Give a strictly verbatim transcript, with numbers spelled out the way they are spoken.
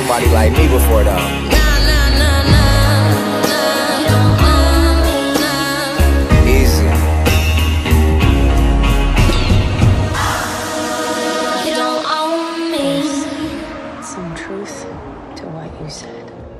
somebody like me before, though. Easy. You don't own me. Some truth to what you said.